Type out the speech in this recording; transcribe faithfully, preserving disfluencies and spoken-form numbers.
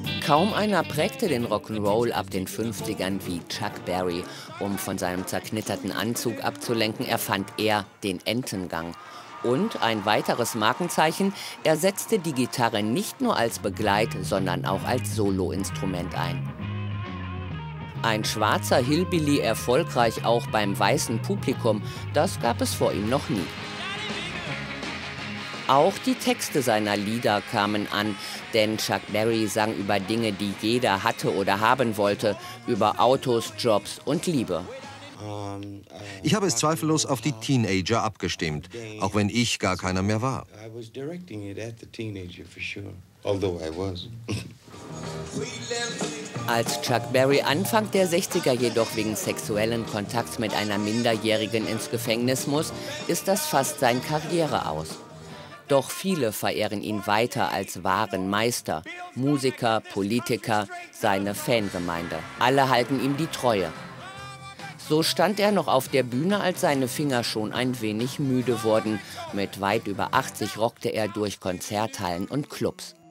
Kaum einer prägte den Rock'n'Roll ab den fünfzigern wie Chuck Berry. Um von seinem zerknitterten Anzug abzulenken, erfand er den Entengang. Und ein weiteres Markenzeichen, er setzte die Gitarre nicht nur als Begleit-, sondern auch als Soloinstrument ein. Ein schwarzer Hillbilly, erfolgreich auch beim weißen Publikum, das gab es vor ihm noch nie. Auch die Texte seiner Lieder kamen an, denn Chuck Berry sang über Dinge, die jeder hatte oder haben wollte, über Autos, Jobs und Liebe. Ich habe es zweifellos auf die Teenager abgestimmt, auch wenn ich gar keiner mehr war. Als Chuck Berry Anfang der sechziger jedoch wegen sexuellen Kontakts mit einer Minderjährigen ins Gefängnis muss, ist das fast sein Karriere aus. Doch viele verehren ihn weiter als wahren Meister. Musiker, Politiker, seine Fangemeinde. Alle halten ihm die Treue. So stand er noch auf der Bühne, als seine Finger schon ein wenig müde wurden. Mit weit über achtzig rockte er durch Konzerthallen und Clubs.